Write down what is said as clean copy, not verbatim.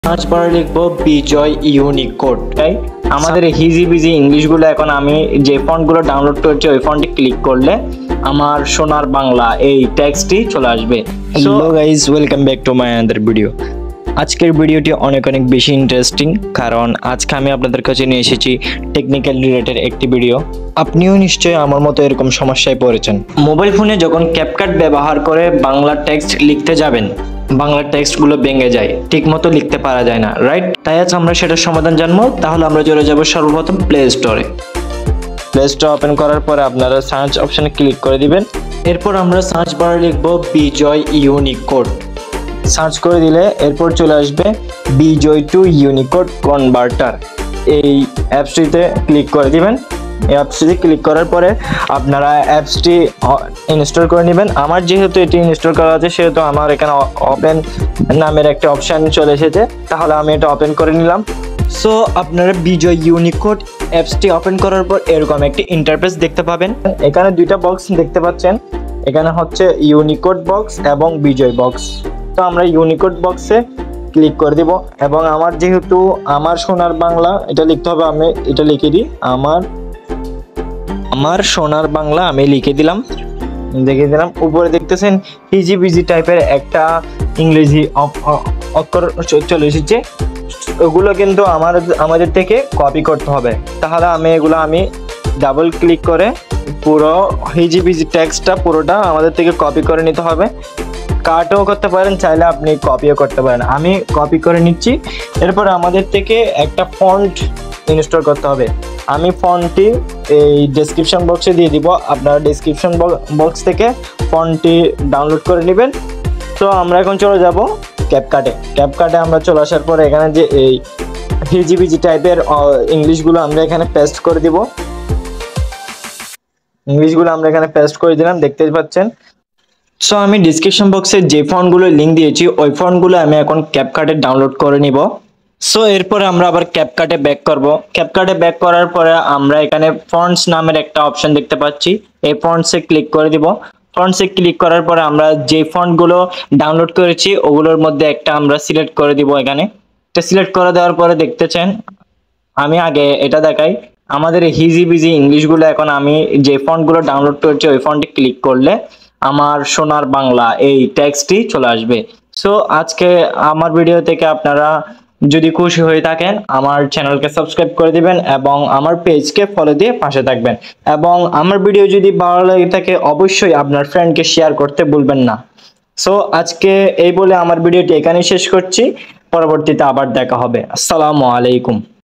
Search বারে লিখবো বিজয় Unicode, তাই আমাদের হিজি বিজি ইংলিশগুলো এখন আমি যে ফন্টগুলো ডাউনলোড করেছি ওই ফন্টে ক্লিক করলে আমার সোনার বাংলা এই টেক্সটটি চলে আসবে। Hello guys, welcome back to my another video. আজকের ভিডিওটি অনেক বেশি ইন্টারেস্টিং, কারণ আজকে আমি আপনাদের কাছে নিয়ে এসেছি টেকনিক্যাল রিলেটেড একটি ভিডিও। আপনিও নিশ্চয়ই আমার মতো এরকম সমস্যায় পড়েছেন। মোবাইল ফোনে যখন ক্যাপকাট ব্যবহার করে বাংলা টেক্সট লিখতে যাবেন, বাংলা টেক্সটগুলো ভেঙে যায়, ঠিকমতো লিখতে পারা যায় না, রাইট? তাই আজ আমরা সেটার সমাধান জানবো। তাহলে আমরা চলে যাব সর্বপ্রথম প্লে স্টোরে। প্লে স্টোর ওপেন করার পরে আপনারা সার্চ অপশনে ক্লিক করে দিবেন। এরপর আমরা সার্চ বারে লিখবো বিজয় ইউনিকোড। সার্চ করে দিলে এরপর চলে আসবে বিজয় টু ইউনিকোড কনভার্টার। এই অ্যাপসটিতে ক্লিক করে দিবেন। এই অ্যাপসটি ক্লিক করার পরে আপনারা অ্যাপসটি ইনস্টল করে নেবেন। আমার যেহেতু এটি ইনস্টল করা আছে সেহেতু আমার এখানে ওপেন নামের একটা অপশান চলে এসেছে, তাহলে আমি এটা ওপেন করে নিলাম। সো আপনারা বিজয় ইউনিকোড অ্যাপসটি ওপেন করার পর এরকম একটি ইন্টারফেস দেখতে পাবেন। এখানে দুইটা বক্স দেখতে পাচ্ছেন, এখানে হচ্ছে ইউনিকোড বক্স এবং বিজয় বক্স। তো আমরা ইউনিকোড বক্সে ক্লিক করে দিব এবং আমার যেহেতু আমার সোনার বাংলা এটা লিখতে হবে, আমি এটা লিখে দিই আমার সোনার বাংলা আমি লিখে দিলাম। উপরে দেখতেছেন হিজি বিজি টাইপের একটা ইংরেজি অক্ষর চলে এসেছে। ওগুলো কিন্তু আমাদের থেকে কপি করতে হবে। তাহলে এগুলো আমি ডাবল ক্লিক করে পুরো হিজি বিজি টেক্সটটা পুরোটা আমাদের থেকে কপি করে নিতে হবে। কাটও করতে পারেন, চাইলে আপনি কপিও করতে পারেন। আমি কপি করে নিচ্ছি। এরপর আমাদের থেকে একটা ফন্ট ইনস্টল করতে হবে। আমি ফন্টটি এই ডেসক্রিপশন বক্সে দিয়ে দিব, আপনারা ডেসক্রিপশন বক্স থেকে ফন্টটি ডাউনলোড করে নেবেন। তো আমরা এখন চলে যাব ক্যাপকাটে আমরা চলে আসার পরে এখানে যে এই হিজিবিজি টাইপের ইংলিশগুলো আমরা এখানে পেস্ট করে দিব। ইংলিশগুলো আমরা এখানে পেস্ট করে দিলাম, দেখতে পাচ্ছেন। সো আমি ডিসক্রিপশন বক্সে যে ফন্টগুলো লিঙ্ক দিয়েছি ওই ফন্টগুলো আমি এখন ক্যাপকাটে ডাউনলোড করে নিব। সো এরপরে আমরা আবার ক্যাপকাটে ব্যাক করব। ক্যাপকাটে ব্যাক করার পরে আমরা এখানে ফন্টস নামের একটা অপশন দেখতে পাচ্ছি, এই ফন্টসে ক্লিক করে দিব। ফন্টসে ক্লিক করার পরে আমরা যে ফন্টগুলো ডাউনলোড করেছি ওগুলোর মধ্যে একটা আমরা সিলেক্ট করে দিব। এখানে এটা সিলেক্ট করে দেওয়ার পরে দেখতেছেন, আমি আগে এটা দেখাই, আমাদের হিজি বিজি ইংলিশগুলো এখন আমি যে ফন্টগুলো ডাউনলোড করেছি ওই ফন্টে ক্লিক করলে আমার সোনার বাংলা এই টেক্সটটি চলে আসবে। সো আজকে আমার ভিডিও থেকে আপনারা যদি খুশি হয়ে থাকেন আমার চ্যানেলকে সাবস্ক্রাইব করে দিবেন এবং আমার পেজকে ফলো দিয়ে পাশে থাকবেন। এবং আমার ভিডিও যদি ভালো লাগে থাকে অবশ্যই আপনার ফ্রেন্ডকে শেয়ার করতে ভুলবেন না। সো আজকে এই বলে আমার ভিডিওটি এখানেই শেষ করছি। পরবর্তীতে আবার দেখা হবে। আসসালামু আলাইকুম।